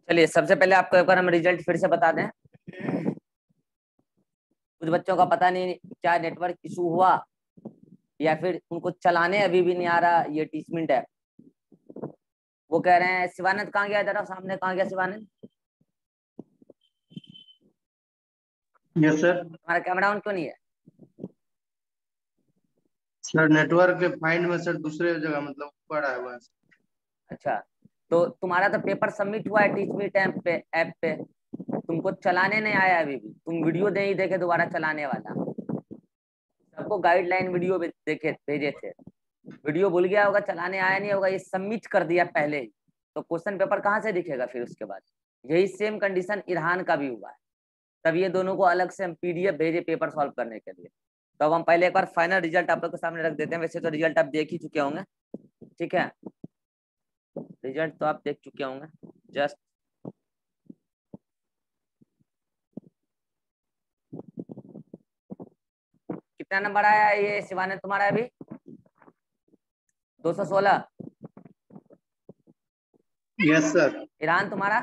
चलिए सबसे पहले आपको एक बार हम रिजल्ट फिर से बता दें। कुछ बच्चों का पता नहीं क्या नेटवर्क इशू हुआ या फिर उनको चलाने अभी भी नहीं आ रहा ये टीचमेंट है। वो कह रहे हैं शिवानंद कहाँ गया, जरा सामने कहाँ गया शिवानंद? Yes sir. हमारा कैमरा ऑन क्यों नहीं है? सर नेटवर्क के फाइंड में सर दूसरे जगह मतलब ऊपर आया हुआ है। अच्छा, तो तुम्हारा तो पेपर सबमिट हुआ है टीचमेंट ऐप पे तुमको चलाने नहीं आया अभी भी। तुम वीडियो नहीं देखे दोबारा चलाने वाला। सबको गाइडलाइन वीडियो देखे भेजे थे, वीडियो भूल गया होगा, चलाने आया नहीं होगा, ये सबमिट कर दिया पहले ही। तो क्वेश्चन पेपर कहाँ से दिखेगा फिर उसके बाद? यही सेम कंडीशन इरहान का भी हुआ है। तब ये दोनों को अलग से हम पीडीएफ भेजे पेपर सॉल्व करने के लिए। तो अब हम पहले एक बार फाइनल रिजल्ट आप लोग के सामने रख देते हैं। वैसे तो रिजल्ट आप देख ही चुके होंगे, ठीक है? रिजल्ट तो आप देख चुके होंगे। जस्ट कितना नंबर आया है ये शिवानंद तुम्हारा अभी? 216। Yes sir. ईरान तुम्हारा?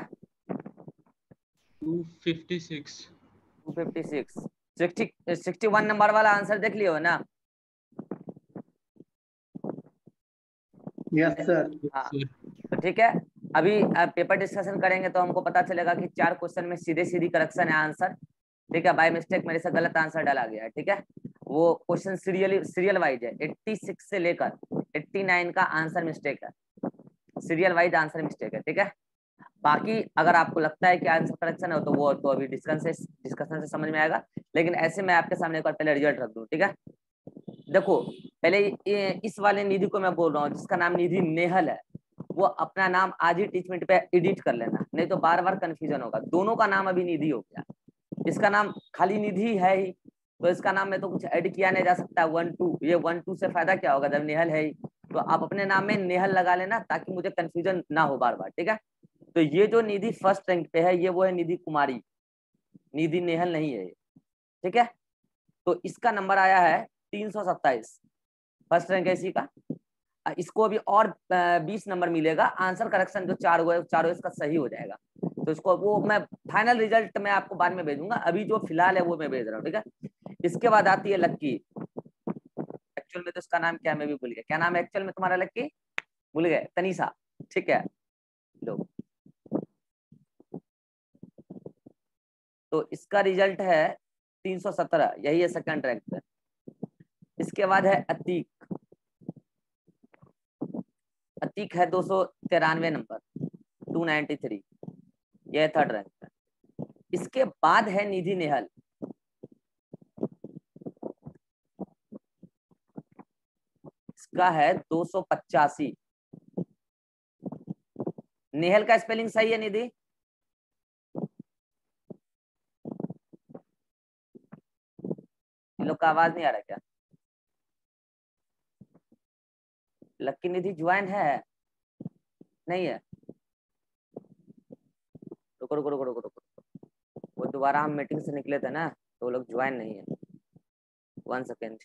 256। 256। 61 नंबर वाला आंसर देख लियो ना? Yes sir. हाँ, तो ठीक है। अभी पेपर डिस्कशन करेंगे तो हमको पता चलेगा कि 4 क्वेश्चन में सीधे सीधी करेक्शन है आंसर। ठीक है, बाय मिस्टेक मेरे से गलत आंसर डाला गया है। ठीक है, वो क्वेश्चन सीरियल वाइज है। 86 से लेकर 89 का आंसर मिस्टेक है, सीरियल वाइज आंसर मिस्टेक है। ठीक है, बाकी अगर आपको लगता है कि आंसर करेक्शन है तो वो तो अभी डिस्कशन से समझ में आएगा। लेकिन ऐसे मैं आपके सामने एक बार पहले रिजल्ट रख दूं। ठीक है, देखो पहले इस वाले निधि को मैं बोल रहा हूँ जिसका नाम निधि नेहल है, वो अपना नाम आज ही टीचमेंट पे एडिट कर लेना, नहीं तो बार बार कंफ्यूजन होगा। दोनों का नाम अभी निधि हो गया, इसका नाम खाली निधि है ही, तो इसका नाम में तो कुछ ऐड किया नहीं जा सकता। 1 2, ये 1 2 से फायदा क्या होगा जब नेहल है ही। तो आप अपने नाम में नेहल लगा लेना ताकि मुझे कंफ्यूजन ना हो बार बार। ठीक है, तो ये जो निधि फर्स्ट रैंक पे है ये वो है निधि कुमारी, निधि नेहल नहीं है ये। ठीक है, तो इसका नंबर आया है 327, फर्स्ट रैंक है इसी का। इसको अभी और 20 नंबर मिलेगा। आंसर करेक्शन जो 4 हुए चारों इसका सही हो जाएगा। तो इसको वो मैं फाइनल रिजल्ट मैं आपको बाद में भेजूंगा, अभी जो फिलहाल है वो मैं भेज रहा हूँ। ठीक है, इसके बाद आती है लक्की। एक्चुअल में तो इसका नाम क्या है मैं भी भूल गया, क्या नाम है एक्चुअल में तुम्हारा? लक्की भूल गए? तनीषा। ठीक है, लो तो इसका रिजल्ट है 317, यही है सेकंड रैंक पे। इसके बाद है अतीक। अतीक है 293 नंबर, 293, यह थर्ड रैंक पे। इसके बाद है निधि नेहल, इसका है 285। नेहल का स्पेलिंग सही है निधि? इन लोग का आवाज नहीं आ रहा क्या? लक्की निधि ज्वाइन है? नहीं है? रुको रुको रुको रुको रुको, वो दोबारा हम मीटिंग से निकले थे ना तो वो लोग ज्वाइन नहीं है। 1 सेकेंड।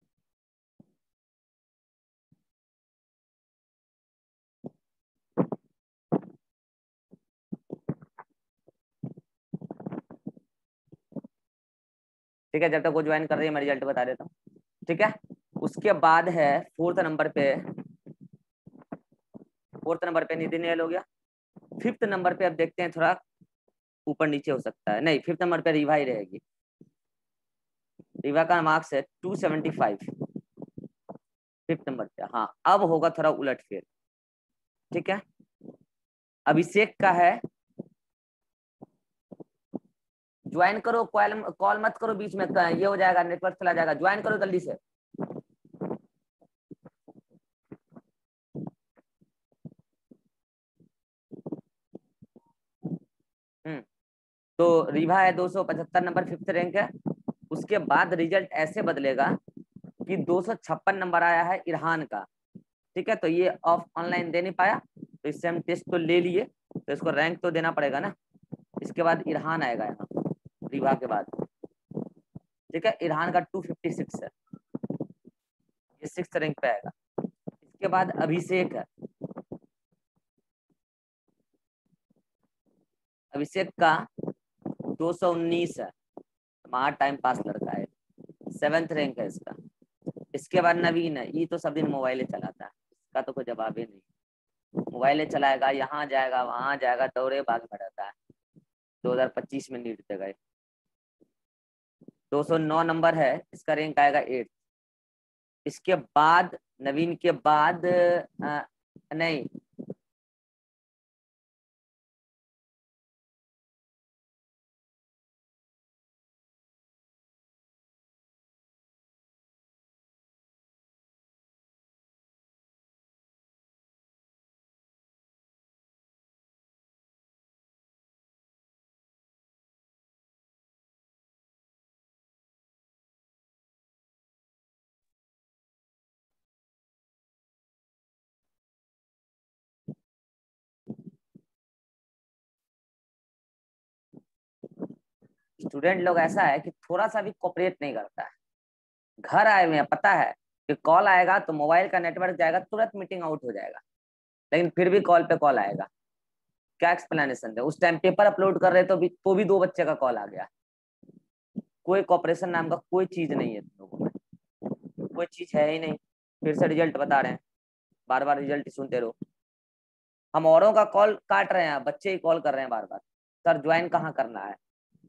ठीक है, जब तक वो ज्वाइन कर रही है मैं रिजल्ट बता देता हूँ। ठीक है, उसके बाद है फोर्थ नंबर पे निधि नेहल हो गया। फिफ्थ नंबर पे अब देखते हैं, थोड़ा ऊपर नीचे हो सकता है। नहीं, फिफ्थ नंबर पे रीवा ही रहेगी। रीवा का मार्क्स है 275 फिफ्थ नंबर पे। हाँ, अब होगा थोड़ा उलट फेर। ठीक है, अभिषेक का है, ज्वाइन करो, कॉल कॉल मत करो बीच में, ये हो जाएगा, नेटवर्क चला जाएगा। ज्वाइन करो जल्दी से। हम्म, तो रीवा है 275 नंबर, फिफ्थ रैंक है। उसके बाद रिजल्ट ऐसे बदलेगा कि 256 नंबर आया है इरहान का। ठीक है, तो ये ऑफ ऑनलाइन दे नहीं पाया, तो इससे हम टेस्ट तो ले लिए, तो इसको रैंक तो देना पड़ेगा ना। इसके बाद इरहान आएगा यहाँ रीवा के बाद। ठीक है, इरहान का 256 है, ये सिक्स रैंक पे आएगा। इसके बाद अभिषेक है, अभिषेक का 219 है, महा टाइम पास लड़का है, 7th रैंक है इसका। इसके बाद नवीन है, ये तो सब दिन मोबाइले चलाता है, इसका तो कोई जवाब ही नहीं। मोबाइले चलाएगा, यहाँ जाएगा वहां जाएगा, दौड़े भाग में रहता है। 2025 में नीट देगा। 209 नंबर है, इसका रैंक आएगा 8। इसके बाद नवीन के बाद नहीं, स्टूडेंट लोग ऐसा है कि थोड़ा सा भी कोऑपरेट नहीं करता है। घर आए हुए हैं, पता है कि कॉल आएगा तो मोबाइल का नेटवर्क जाएगा, तुरंत मीटिंग आउट हो जाएगा, लेकिन फिर भी कॉल पे कॉल आएगा। क्या एक्सप्लेनेशन है? उस टाइम पेपर अपलोड कर रहे तो भी 2 बच्चे का कॉल आ गया। कोई कॉपरेशन नाम का कोई चीज नहीं है तुम लोगों में, कोई चीज है ही नहीं। फिर से रिजल्ट बता रहे हैं, बार बार रिजल्ट सुनते रहो। हम औरों का कॉल काट रहे हैं, बच्चे ही कॉल कर रहे हैं बार बार, सर ज्वाइन कहाँ करना है।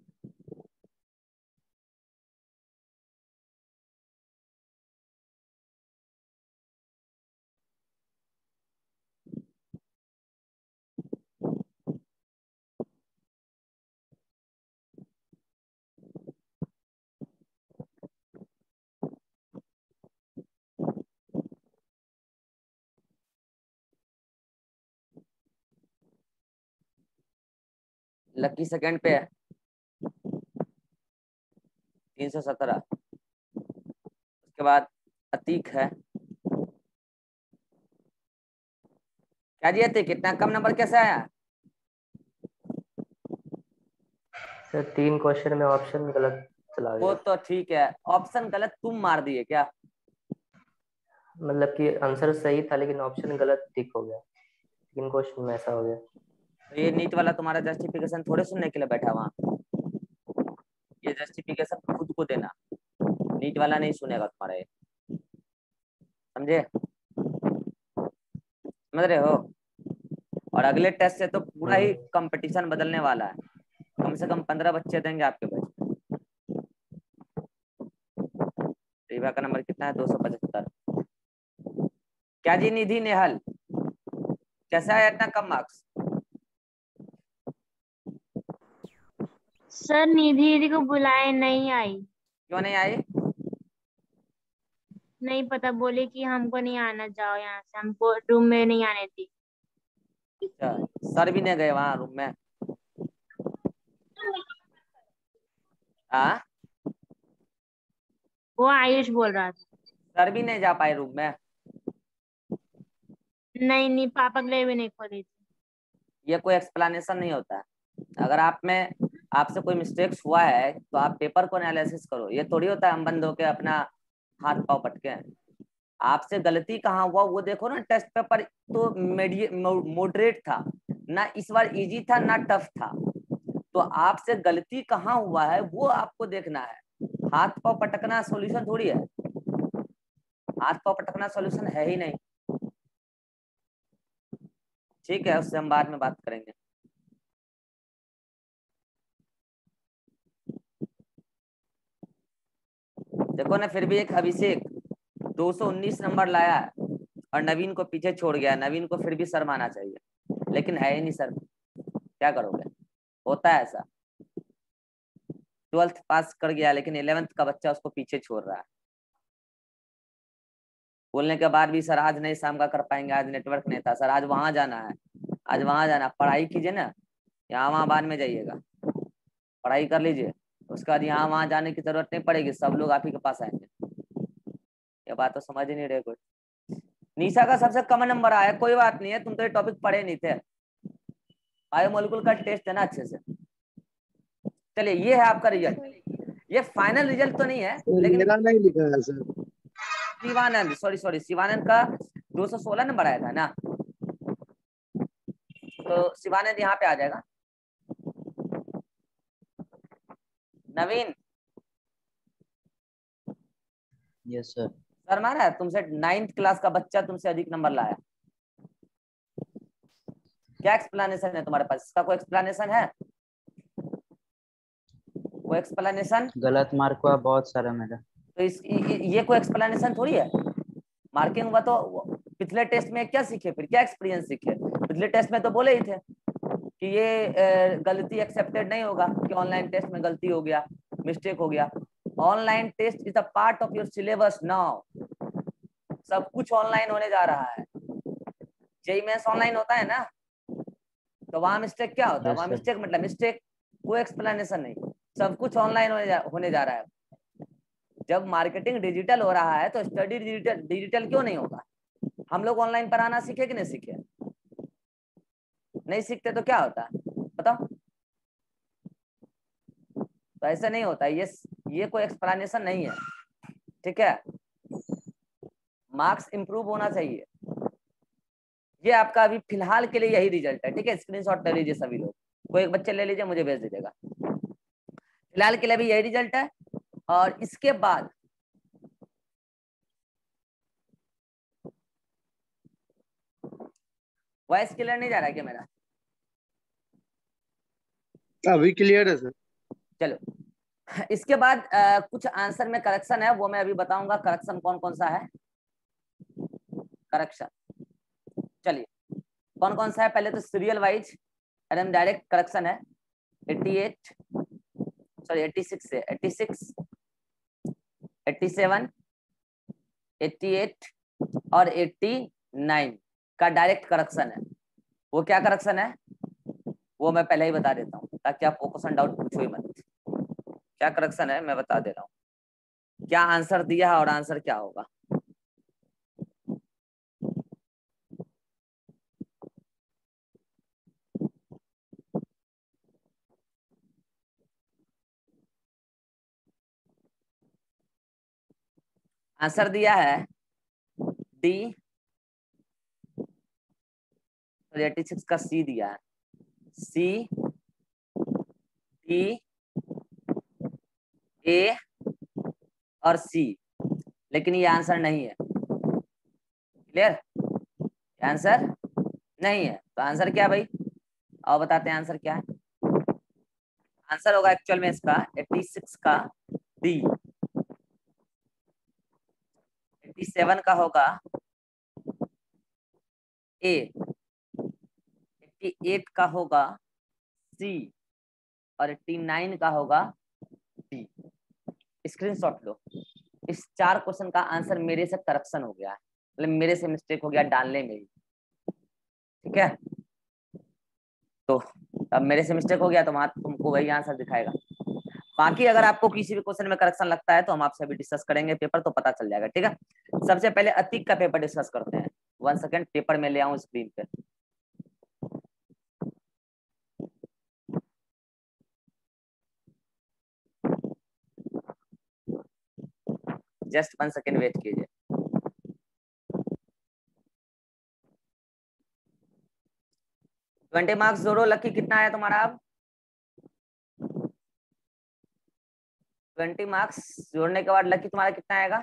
लकी सेकंड पे है, 317। उसके बाद अतीक है। क्या जी अतीक, कितना कम नंबर कैसे आया? सर 3 क्वेश्चन में ऑप्शन गलत चला वो गया। तो ठीक है, ऑप्शन गलत तुम मार दिए क्या? मतलब कि आंसर सही था लेकिन ऑप्शन गलत टिक हो गया, 3 क्वेश्चन में ऐसा हो गया। तो ये नीट वाला तुम्हारा जस्टिफिकेशन थोड़े सुनने के लिए बैठा वहाँ, ये जस्टिफिकेशन खुद को देना, नीट वाला नहीं सुनेगा तुम्हारा ये, समझे? समझ रहे हो? और अगले टेस्ट से तो पूरा ही कंपटीशन बदलने वाला है, कम से कम 15 बच्चे देंगे आपके बैच में। रिवा का नंबर कितना है? 275। क्या जी निधि नेहल, कैसा है इतना कम मार्क्स? सर निधि दीदी को बुलाए, नहीं आई। क्यों नहीं आई? नहीं पता, बोले कि हमको नहीं आना, जाओ यहाँ से, हमको रूम में नहीं आने दी। अच्छा, सर भी नहीं गए वहाँ रूम में? हाँ, वो आयुष बोल रहा था। सर भी नहीं जा पाए रूम में? नहीं पापा के लिए भी नहीं खोली थी। ये कोई एक्सप्लेनेशन नहीं होता है। अगर आपसे कोई मिस्टेक्स हुआ है तो आप पेपर को एनालिसिस करो। ये थोड़ी होता है हम बंद होके अपना हाथ पाँव पटके। आपसे गलती कहाँ हुआ वो देखो ना। टेस्ट पेपर तो मॉडरेट था ना, इस बार इजी था ना टफ था, तो आपसे गलती कहाँ हुआ है वो आपको देखना है। हाथ पाँव पटकना सॉल्यूशन थोड़ी है, हाथ पाँव पटकना सॉल्यूशन है ही नहीं। ठीक है, उससे हम बाद में बात करेंगे। देखो ना, फिर भी एक अभिषेक 219 नंबर लाया है और नवीन को पीछे छोड़ गया। नवीन को फिर भी सर माना चाहिए, लेकिन है ही नहीं सर, क्या करोगे? होता है ऐसा। 12th पास कर गया लेकिन 11th का बच्चा उसको पीछे छोड़ रहा है। बोलने के बाद भी सर आज नहीं, शाम का कर पाएंगे, आज नेटवर्क नहीं था सर, आज वहां जाना है, आज वहां जाना। पढ़ाई कीजिए ना, यहाँ वहां बाद में जाइएगा, पढ़ाई कर लीजिए, उसके बाद यहाँ वहां जाने की जरूरत नहीं पड़ेगी, सब लोग आप ही के पास आएंगे। ये बात तो समझ ही नहीं रहे कोई। निशा का सबसे कम नंबर आया, कोई बात नहीं है, तुम तो ये टॉपिक पढ़े नहीं थे। बायोमोलिकुल का टेस्ट है ना अच्छे से। चलिए, ये है आपका रिजल्ट। ये फाइनल रिजल्ट तो नहीं है, लेकिन मेरा नहीं लिखा है सर। शिवानंद, सॉरी शिवानंद का 216 नंबर आया था ना, तो शिवानंद यहाँ पे आ जाएगा। नवीन यस सर। सर मारा है तुमसे 9th क्लास का बच्चा तुमसे अधिक नंबर लाया। क्या एक्सप्लेनेशन है तुम्हारे पास? इसका कोई एक्सप्लेनेशन है? कोई एक्सप्लेनेशन? गलत मार्क हुआ बहुत सारा मेरा। तो ये कोई एक्सप्लेनेशन थोड़ी है। मार्किंग हुआ तो पिछले टेस्ट में क्या सीखे, फिर क्या एक्सपीरियंस सीखे? पिछले टेस्ट में तो बोले ही थे कि ये गलती एक्सेप्टेड नहीं होगा, कि ऑनलाइन टेस्ट में गलती हो गया, मिस्टेक हो गया। Online test is a part of your syllabus now. सब कुछ ऑनलाइन होने जा रहा है। जेईई मेंस ऑनलाइन होता है ना, तो वहां मिस्टेक क्या होता है? Yes, वहां sir. मिस्टेक मतलब मिस्टेक, कोई एक्सप्लेनेशन नहीं। सब कुछ ऑनलाइन होने जा रहा है। जब मार्केटिंग डिजिटल हो रहा है तो स्टडी डिजिटल क्यों नहीं होगा? हम लोग ऑनलाइन पढ़ाना सीखे कि नहीं सीखे? नहीं सीखते तो क्या होता है बताओ? तो ऐसा नहीं होता। ये कोई एक्सप्लेनेशन नहीं है, ठीक है। मार्क्स इंप्रूव होना चाहिए। ये आपका अभी फिलहाल के लिए यही रिजल्ट है, ठीक है। स्क्रीनशॉट ले लीजिए सभी लोग, कोई एक बच्चे ले लीजिए, मुझे भेज दीजिएगा। फिलहाल के लिए भी यही रिजल्ट है। और इसके बाद वॉइस क्लियर नहीं जा रहा है क्या मेरा? अभी क्लियर है सर। चलो, इसके बाद कुछ आंसर में करेक्शन है, वो मैं अभी बताऊंगा। करेक्शन कौन कौन सा है? करेक्शन चलिए कौन कौन सा है? पहले तो सीरियल वाइज एकदम डायरेक्ट करेक्शन है। 88 सॉरी 86 से 86, 87, 88 और 89 का डायरेक्ट करेक्शन है। वो क्या करेक्शन है वो मैं पहले ही बता देता हूँ, ताकि आप क्वेश्चन डाउट पूछो ही मत। क्या करेक्शन है मैं बता दे रहा हूँ। क्या आंसर दिया है और आंसर क्या होगा। आंसर दिया है डी, 86 का सी दिया है। सी, डी, ए और सी, लेकिन ये आंसर नहीं है। क्लियर? आंसर नहीं है। तो आंसर क्या भाई? और बताते हैं आंसर क्या है। आंसर होगा एक्चुअल में इसका 86 का डी, 87 का होगा ए, 88 का होगा सी और 89 का होगा डी। स्क्रीनशॉट लो। इस 4 क्वेश्चन का आंसर मेरे से करेक्शन हो गया है, मतलब मेरे से मिस्टेक हो गया डालने में ही, ठीक है। तो अब मेरे से मिस्टेक हो गया तो वहां तुमको वही आंसर दिखाएगा। बाकी अगर आपको किसी भी क्वेश्चन में करेक्शन लगता है तो हम आपसे अभी डिस्कस करेंगे पेपर, तो पता चल जाएगा, ठीक है। सबसे पहले अतीक का पेपर डिस्कस करते हैं। 1 सेकेंड, पेपर में ले आऊं स्क्रीन पे। जस्ट 1 सेकेंड वेट कीजिए। ट्वेंटी मार्क्स जोड़ो। लकी कितना आया तुम्हारा अब? 20 मार्क्स जोड़ने के बाद लकी तुम्हारा कितना आएगा?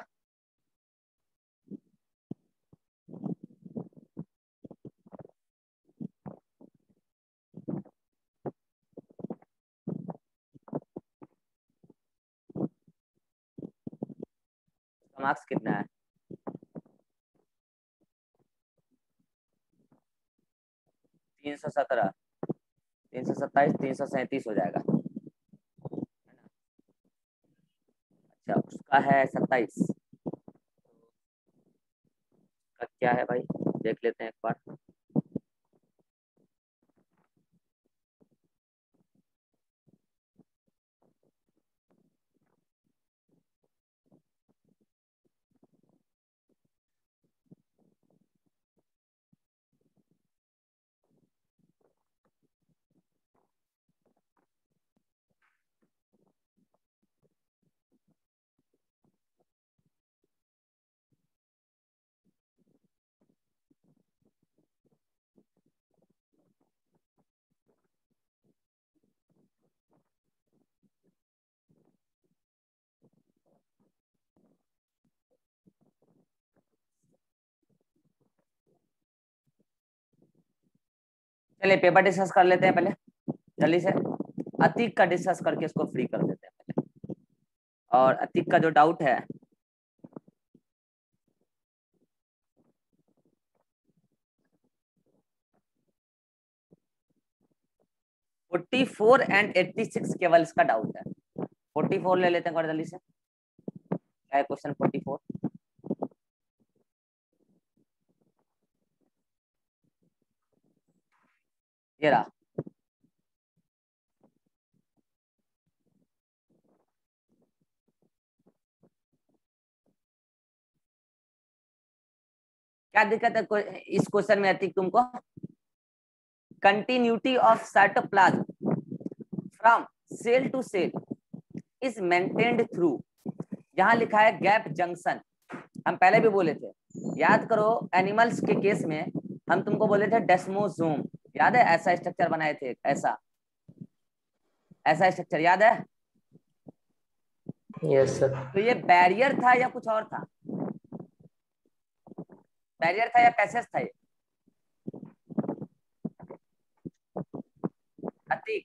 मार्क्स कितना है? 317, 327, 337 हो जाएगा। अच्छा, उसका है 27 का क्या है भाई, देख लेते हैं एक बार। चलिए पेपर डिस्कस कर लेते हैं पहले जल्दी से। अतीक का डिस्कस करके इसको फ्री कर देते हैं पहले। और अतीक का जो डाउट है, फोर्टी 44 एंड 86 केवल इसका डाउट है। 44 ले लेते हैं जल्दी से। क्या है क्वेश्चन 44? ये रहा। क्या दिक्कत है इस क्वेश्चन में अतिक तुमको? Continuity of cytoplasm from cell to cell is maintained through, यहां लिखा है गैप जंक्शन। हम पहले भी बोले थे, याद करो एनिमल्स के केस में हम तुमको बोले थे डेस्मोसोम, याद है? ऐसा स्ट्रक्चर बनाए थे, ऐसा स्ट्रक्चर याद है? Yes sir. तो ये बैरियर था या कुछ और था? बैरियर था या पैसेज था ये? अतीक,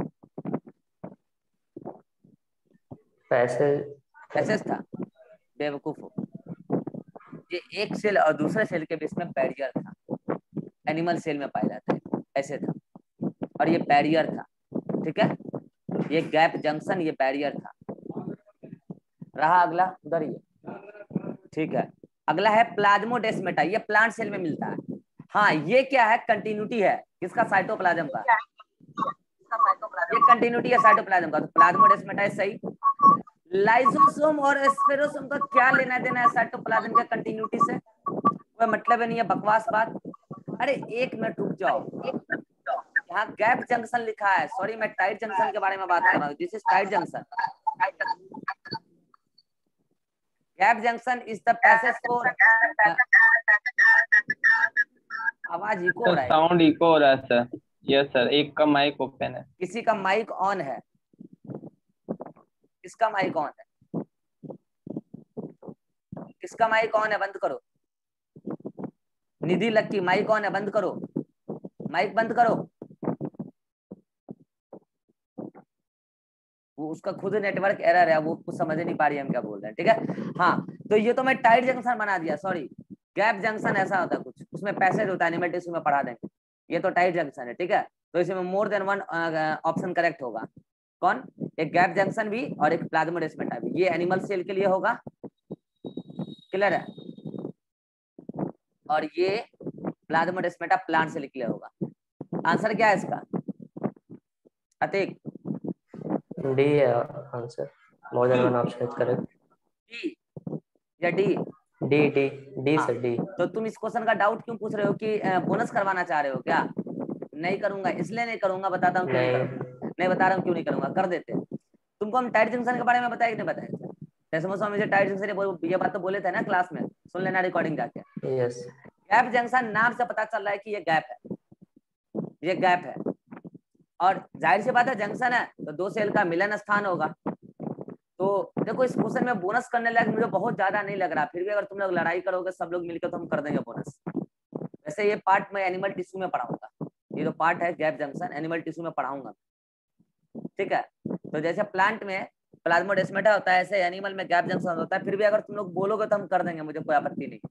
पैसेज था? बेवकूफ हो, ये एक सेल और दूसरे सेल के बीच में बैरियर था। एनिमल सेल में पाया जाता है, ऐसे था। और ये बैरियर था, ठीक है? ये गैप जंक्शन, ये बैरियर था। रहा अगला उधर ही, ठीक है? अगला है प्लाज्मोडेस्माटा, ये प्लांट सेल में मिलता है। हाँ, ये क्या है? कंटिन्यूटी है किसका? साइटोप्लाज्म का। ये कंटिन्यूटी है साइटोप्लाज्म का, तो प्लाज्मोडेस्माटा है सही। लाइसोसोम और स्पेरोसोम का क्या लेना देना है साइटोप्लाज्म के कंटिन्यूटी से? कोई मतलब ही नहीं है, बकवास बात। अरे एक मिनट रुक जाओ, यहाँ गैप जंक्शन लिखा है। सॉरी, मैं टाइट जंक्शन के बारे में बात कर रहा हूँ। This is tight junction. Gap junction is the passage for, आवाज इको हो रहा है, साउंड इको हो रहा है सर। यस सर, एक का माइक ओपन है। किसी का माइक ऑन है? किसका माइक ऑन है? किसका माइक ऑन है? बंद करो। निधि लक्की माइक ऑन है, बंद करो, माइक बंद करो। वो उसका खुद नेटवर्क एरर है, वो कुछ समझ नहीं पा रही है हम क्या बोल रहे हैं, ठीक है? हाँ, तो ये तो मैं टाइट जंक्शन बना दिया। सॉरी, गैप जंक्शन ऐसा होता है कुछ, उसमें पैसेज होता है, एनिमल टिश्यू में पढ़ा देंगे। ये तो टाइट जंक्शन है, ठीक है? तो इसमें more than one option correct होगा। कौन? एक गैप जंक्शन भी और एक प्लाज्मोडेस्माटा भी। ये एनिमल सेल के लिए होगा, क्लियर है? और ये प्लाज्मोडेस्माटा प्लांट सेल के लिए होगा। आंसर क्या है इसका अतिक? डी है answer. More than one option is correct. D या डी? डी डी डी हाँ, सर, डी। तो तुम इस क्वेश्चन का डाउट क्यों पूछ रहे हो कि बोनस करवाना चाह रहे हो क्या? नहीं करूंगा, इसलिए नहीं करूंगा, बताता हूँ क्यों नहीं करूंगा। नहीं बता रहा हूँ क्यों नहीं करूंगा, कर देते। तुमको हम टाइट जंक्शन के बारे में बताया कि नहीं बताया? डेस्मोसोम में टाइट जंक्शन, ये बात तो बोले थे ना क्लास में, सुन लेना रिकॉर्डिंग जाके। यस। गैप जंक्शन नाम से पता चल रहा है कि ये गैप है, ये गैप है। और जाहिर सी बात है जंक्शन है तो दो सेल का मिलन स्थान होगा। तो देखो इस क्वेश्चन में बोनस करने लायक मुझे बहुत ज्यादा नहीं लग रहा, फिर भी अगर तुम लोग लड़ाई करोगे सब लोग मिलकर तो हम कर देंगे बोनस। वैसे ये पार्ट मैं एनिमल टिश्यू में पढ़ाऊंगा, ये जो पार्ट है गैप जंक्शन एनिमल टिश्यू में पढ़ाऊंगा, ठीक है? तो जैसे प्लांट में प्लाज्मोडेस्माटा होता है, ऐसे एनिमल में गैप जंक्शन होता है। फिर भी अगर तुम लोग बोलोगे तो हम कर देंगे, मुझे कोई आपत्ति नहीं।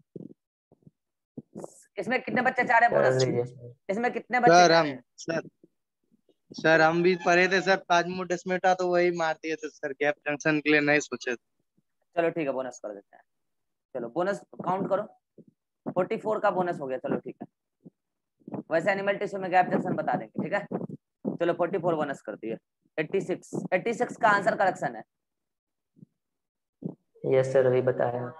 इसमें कितने बच्चे चाह रहे हैं बोनस? इसमें कितने बच्चे चाह रहे हैं? सर हम भी पढ़े थे सर प्लाज्मोडेस्माटा, तो वही मार दिए थे सर, गैप जंक्शन के लिए नहीं सोचे थे। चलो ठीक है, बोनस कर देते हैं। चलो बोनस काउंट करो, 44 का बोनस हो गया। चलो ठीक है, वैसे एनिमल टिश्यू में गैप जंक्शन बता देंगे, ठीक है? चलो 44 बोनस कर दिए। 86 का आंसर करेक्शन है। यस सर, अभी बताया।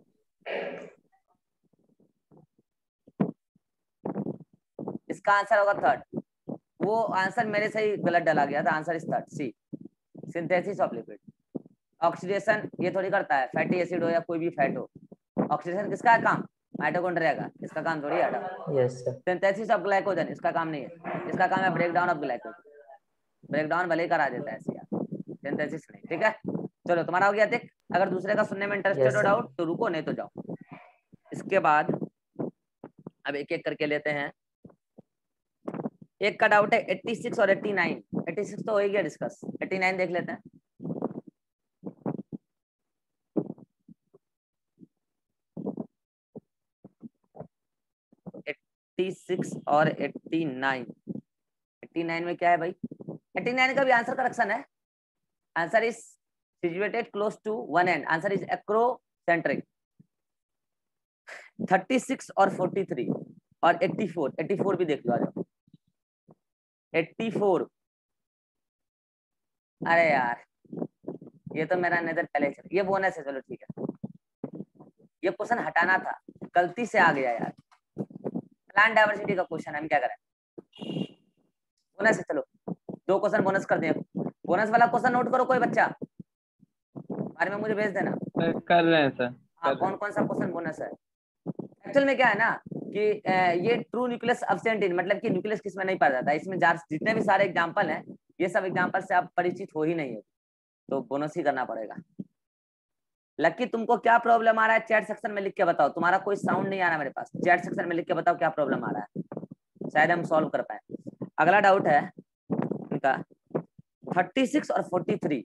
इसका आंसर होगा थर्ड। वो आंसर मेरे से ही गलत डाला गया था, answer is third, C, synthesis of lipid. Oxidation ये थोड़ी करता है, फैटी एसिड हो या कोई भी फैट हो। ऑक्सीडेशन किसका है काम? माइटोकॉन्ड्रिया का, इसका काम थोड़ी है। Yes sir. Synthesis of glycogen इसका काम नहीं है, इसका काम है break down of glycogen. Break down भले ही करा देता है सिंथेसिस नहीं, ठीक है? चलो तुम्हारा हो गया देख। अगर दूसरे का सुनने में इंटरेस्टेड हो डाउट तो रुको, नहीं तो जाओ। इसके बाद अब एक एक करके लेते हैं। एक का डाउट है 86 और 89। 86 तो हो ही गया डिस्कस, 89 देख लेते हैं। और 89, 89 में क्या है भाई? 89 का भी आंसर करेक्शन है। Answer is situated close to one end, answer is acrocentric. 36 और 43 और 84, 84 भी देख लो, आ जाओ 84। अरे यार ये तो मेरा नजर पहले चल, ये बोनस है, चलो ठीक है। ये क्वेश्चन हटाना था, गलती से आ गया यार। प्लांट डाइवर्सिटी का क्वेश्चन, हम क्या करें? बोनस है, चलो 2 क्वेश्चन बोनस कर दिए। बोनस वाला क्वेश्चन नोट करो कोई बच्चा, बारे में मुझे भेज देना। कर रहे हैं सर। हाँ, कौन कौन सा क्वेश्चन बोनस है? एक्चुअल में क्या है ना कि ये ट्रू न्यूक्लियस एब्सेंट इन, मतलब कि न्यूक्लियस किसमें नहीं पाया जाता। इसमें जितने भी सारे एग्जांपल हैं, ये सब एग्जांपल से आप परिचित हो ही नहीं है, तो बोनस ही करना पड़ेगा। लकी तुमको क्या प्रॉब्लम आ रहा है चैट सेक्शन में लिख के बताओ। तुम्हारा कोई साउंड नहीं आ रहा मेरे पास, चैट सेक्शन में लिख के बताओ क्या प्रॉब्लम आ रहा है, शायद हम सॉल्व कर पाए। अगला डाउट है इनका 36 और 43।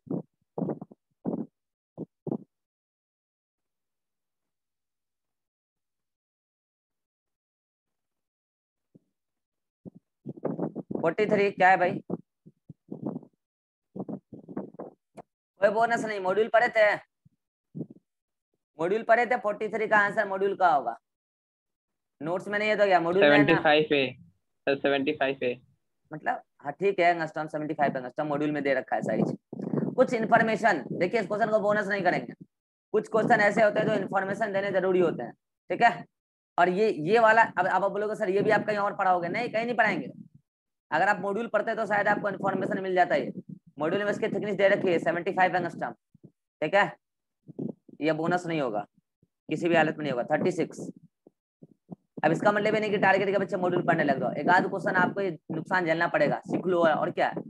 क्या है भाई? कोई बोनस नहीं, मॉड्यूल पढ़े थे, मॉड्यूल पढ़े थे। 43 का आंसर मॉड्यूल का होगा, नोट्स में नहीं है तो क्या मॉड्यूल में है ना? 75A सर, 75A मतलब हाँ ठीक है, एंगस्ट्रॉम 75 एंगस्ट्रॉम मॉड्यूल में दे रखा है साइज। कुछ इन्फॉर्मेशन देखिए, इस क्वेश्चन को बोनस नहीं करेंगे। कुछ क्वेश्चन ऐसे होते हैं जो इन्फॉर्मेशन देने जरूरी होते हैं, ठीक है। और ये वाला अब आप बोलोगे सर ये भी आप कहीं और पढ़ाओगे, नहीं कहीं नहीं पढ़ाएंगे। अगर आप मॉड्यूल पढ़ते तो शायद आपको इन्फॉर्मेशन मिल जाता है। मॉड्यूल में इसकी थिकनेस दे रखी है 75 एंगस्ट्रॉम, ठीक है। ये बोनस नहीं होगा, किसी भी हालत में नहीं होगा। 36। अब इसका मतलब ये नहीं कि टारगेट के बच्चे मॉड्यूल पढ़ने लग जाओ, एक आध क्वेश्चन आपको ये नुकसान झेलना पड़ेगा, सीख लो। और क्या है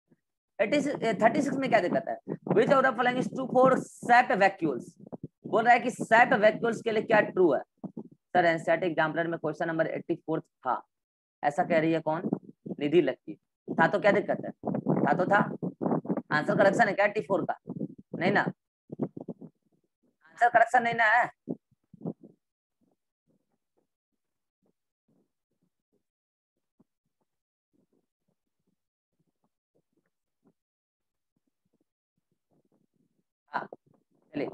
36 में क्या दिक्कत है? Which of the following is true for sap vacuoles? बोल रहा है कि सेट वैक्यूल्स के लिए क्या ट्रू है? सर एनसीईआरटी एग्जाम्पलर में क्वेश्चन नंबर 84 था, ऐसा कह रही है कौन? निधि लक्की। था तो क्या दिक्कत है? था तो था। आंसर करेक्शन है क्या 84 का? नहीं ना, आंसर करेक्शन नहीं ना है। चलिए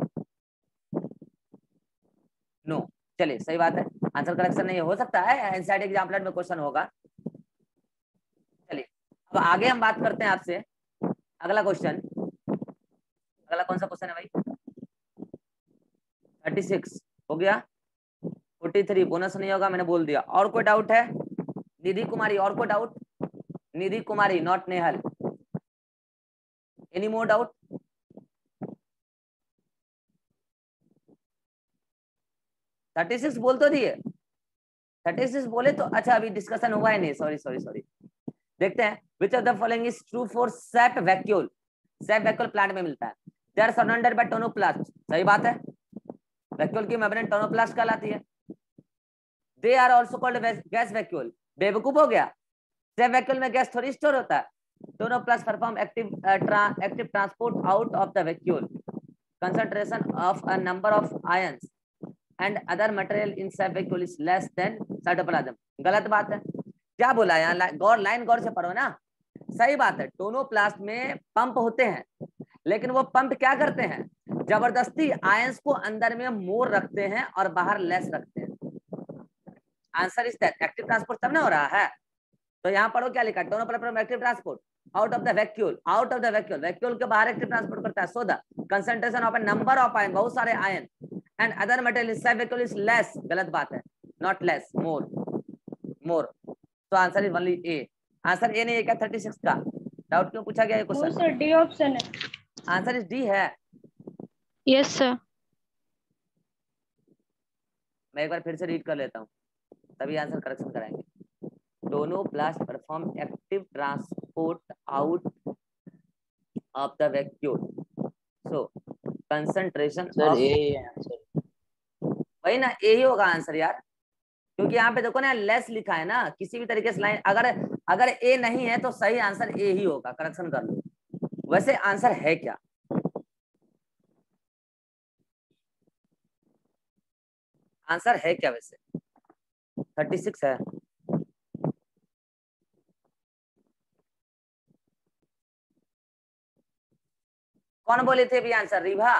नो, चलिए सही बात है, आंसर करेक्शन नहीं हो सकता है, एनसीईआरटी एग्जाम्पलर में क्वेश्चन होगा। चलिए अब आगे हम बात करते हैं आपसे। अगला क्वेश्चन, अगला कौन सा क्वेश्चन है भाई? 36 हो गया। 43 बोनस नहीं होगा, मैंने बोल दिया। और कोई डाउट है? निधि कुमारी, और कोई doubt? Nidhi Kumari not Nehal, any more doubt? Thirty six बोल तो दिए, 36 बोले तो अच्छा, अभी डिस्कशन हुआ है नहीं, सॉरी। देखते हैं which of the following is true for sap vacuole? Sap vacuole plant में मिलता है, they are surrounded by tonoplast. सही बात है, वैक्यूल की मेम्ब्रेन टोनोप्लास्ट कहलाती है। They are also called gas vacuole. बेवकूफ हो गया, सेप वैक्यूल में गैस थोड़ी स्टोर होता है। Tonoplast perform active transport out of the vacuole, concentration of a number of ions and other material in sap vacuole is less than cytoplasm। गलत बात है, क्या बोला यहाँ? लाइन गौर से पढ़ो ना। सही बात है, टोनोप्लास्ट में पंप होते हैं, लेकिन वो पंप क्या करते हैं? जबरदस्ती आयंस को अंदर में मोर रखते हैं और बाहर लेस रखते हैं। Answer is that active transport तब ना हो रहा है। तो यहाँ पढ़ो क्या लिखा, tonoplast active transport out of the vacuole, out of the vacuole, vacuole के बाहर एक्टिव ट्रांसपोर्ट करता है। So the concentration of a number of ion, बहुत सारे ion, and other material in vacuole is less. गलत बात है, नॉट लेस, मोर। तो answer is only A. Answer A नहीं है क्या 36 का? डाउट क्यों पूछा गया ये क्वेश्चन? सर डी ऑप्शन है। आंसर इज डी है। Yes sir. मैं एक बार फिर से रीड कर लेता हूँ, तभी आंसर करेक्शन कराएंगे। Tonoplast perform active transport out of the vacuole, so concentration sir A answer, वही ना, ए ही होगा आंसर यार, क्योंकि यहाँ पे देखो ना लेस लिखा है ना, किसी भी तरीके से लाइन, अगर अगर ए नहीं है तो सही आंसर ए ही होगा, करेक्शन कर लो। वैसे आंसर है क्या? आंसर है क्या वैसे? 36 है। कौन बोले थे अभी आंसर? रिभा,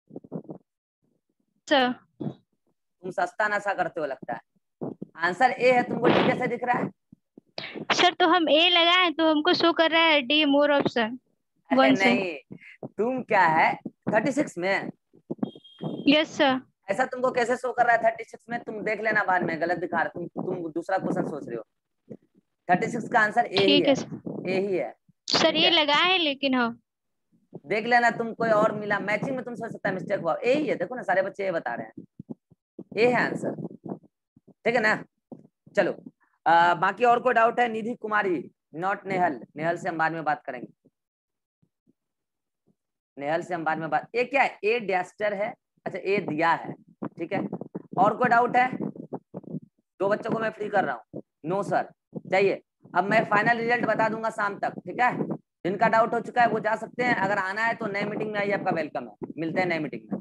सर। तुम सस्ता नशा करते हो लगता है। आंसर ए है, तुमको डी कैसे दिख रहा है? सर तो हम ए लगाए तो हमको शो कर रहा है डी मोर ऑप्शन अरे 1 से। नहीं, तुम क्या है 36 में? Yes sir. ऐसा तुमको कैसे शो कर रहा है 36 में? तुम देख लेना बाद में, गलत दिखा रहा। तुम दूसरा क्वेश्चन सोच रहे हो। 36 का आंसर ए ही ठीक है, है सर। ए ही है। सर ठीक ये है, लगाए हैं लेकिन हम देख लेना, तुम कोई और मिला मैचिंग में, तुम सोच सकता है मिस्टेक हुआ। ए ही है, देखो ना सारे बच्चे ये बता रहे हैं, ए है आंसर। ठीक है ना? चलो बाकी और कोई डाउट है? निधि कुमारी, नॉट नेहल। नेहल से हम बाद में बात करेंगे, नेहल से हम बाद में बात। ए क्या है? ए डैस्टर है। अच्छा ए दिया है, ठीक है। और कोई डाउट है? 2 बच्चों को मैं फ्री कर रहा हूँ। नो सर चाहिए। अब मैं फाइनल रिजल्ट बता दूंगा शाम तक, ठीक है। जिनका डाउट हो चुका है वो जा सकते हैं, अगर आना है तो नए मीटिंग में आइए, आपका वेलकम है। मिलते हैं नए मीटिंग में।